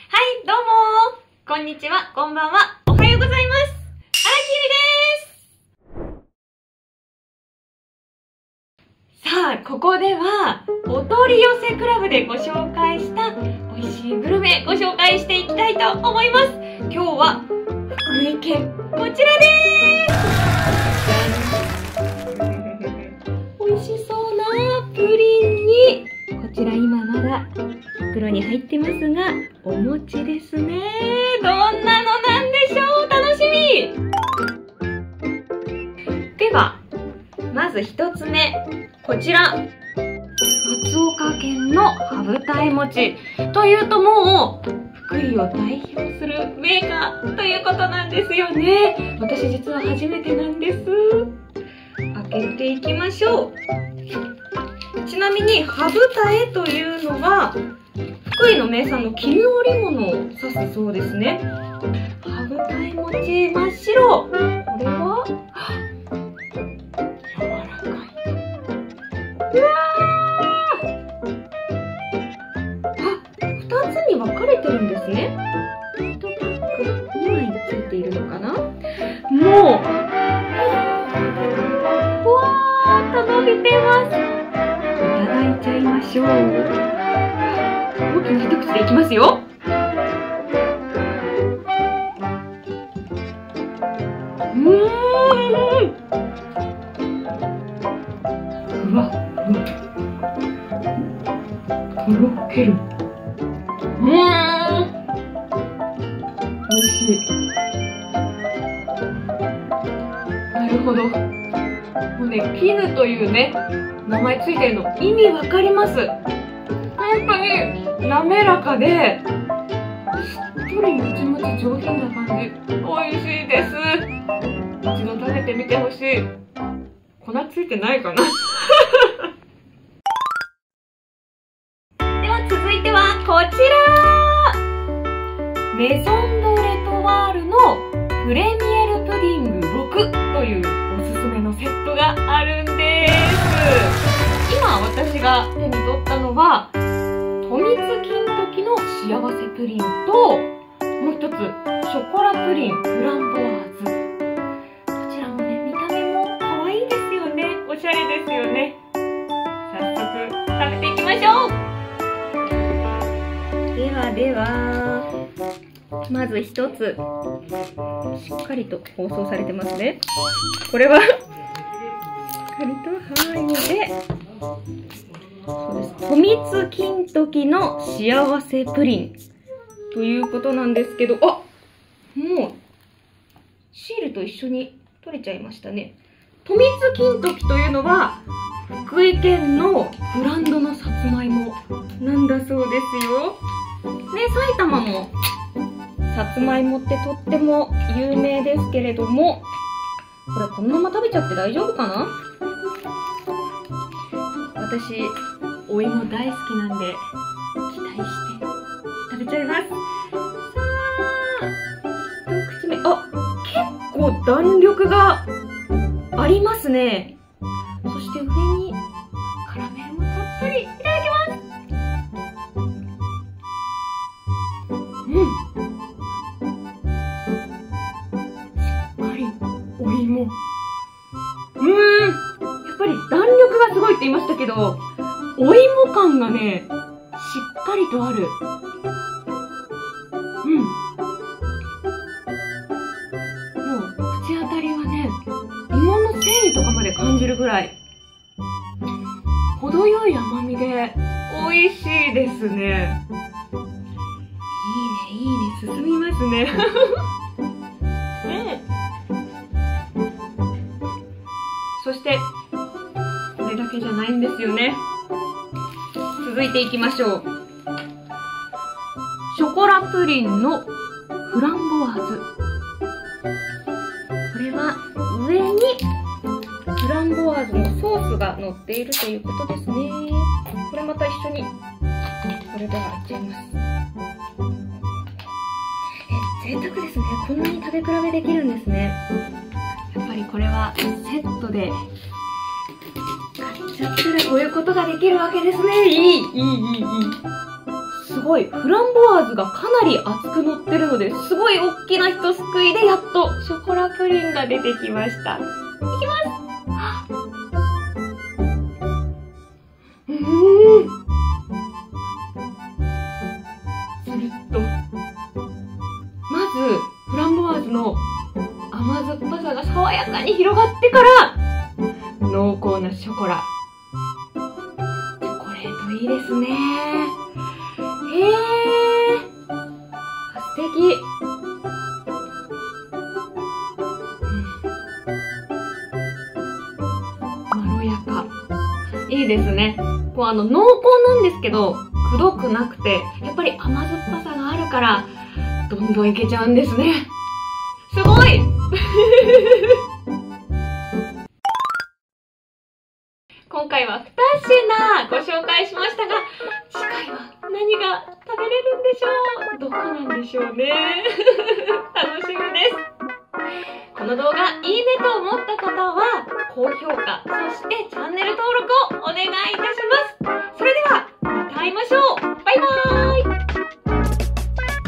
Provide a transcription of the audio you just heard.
どうもこんにちは、こんばんは、おはようございます。あらきりです。さあ、ここではお取り寄せクラブでご紹介した美味しいグルメご紹介していきたいと思います。今日は福井県こちらです。美味しそうなプリンに、こちら今まだ袋に入ってますが、お餅ですね。どんなのなんでしょう、楽しみ。ではまず一つ目、こちら松岡県の羽二重餅というと、もう福井を代表するメーカーということなんですよね。私実は初めてなんです。開けていきましょう。ちなみに羽二重というのは福井の名産の絹織物を指すそうですね。羽二重餅真っ白。これは柔らかい。うわー、2つに分かれてるんですね。1パック2枚ついているのかな。もうふわーっと伸びてます。いただいちゃいましょう。大きな一口でいきますよ。ふわっふわ、とろける。おいしい。なるほど。もうね、絹というね名前ついてるの意味わかります。本当に滑らかでしっとりもちもち上品な感じ。美味しいです。一度食べてみてほしい。粉ついてないかな。では続いてはこちら、メゾンドレトワールのプレミエルプディング6というおすすめのセットがあるんです。今私が手に取ったのはとみつ金時の幸せプリンと、もう一つショコラプリンフランボワーズ。どちらもね、見た目も可愛いですよね。おしゃれですよね。早速食べていきましょう。ではまず一つ、しっかりと包装されてますね。これはしっかりと剥いで、そうです、とみつ金時の幸せプリンということなんですけど、あ、もうシールと一緒に取れちゃいましたね。とみつ金時というのは福井県のブランドのさつまいもなんだそうですよ。ね、埼玉もさつまいもってとっても有名ですけれども、これこのまま食べちゃって大丈夫かな。私お芋大好きなんで期待して食べちゃいます。さあ、一口目。あ、結構弾力がありますね。そして上にカラメルもたっぷり。いただきます。お芋。やっぱり弾力がすごいって言いましたけど、お芋感がね、しっかりとある。もう口当たりはね、芋の繊維とかまで感じるぐらい、程よい甘みで美味しいですね。いいね、進みますね。そしてこれだけじゃないんですよね。続いていきましょう。ショコラプリンのフランボワーズ。これは上にフランボワーズのソースが乗っているということですね。これまた一緒に、これではいっちゃいます。贅沢ですね。こんなに食べ比べできるんですね。やっぱりこれはセットで買っちゃったらこういうことができるわけですね。いい。すごい、フランボワーズがかなり厚く乗ってるので、すごい大きな一すくいでやっとショコラプリンが出てきました。いきます。つるっと。まず、フランボワーズの甘酸っぱさが爽やかに広がってから、濃厚なショコラ。チョコレートいいですね。素敵。まろやか。いいですね。こう濃厚なんですけど、くどくなくて、やっぱり甘酸っぱさがあるから、どんどんいけちゃうんですね。すごい今回は2品ご紹介しましたが、次回は何が食べれるんでしょう？どこなんでしょうね。楽しみです。この動画いいねと思った方は高評価、そしてチャンネル登録をお願いいたします。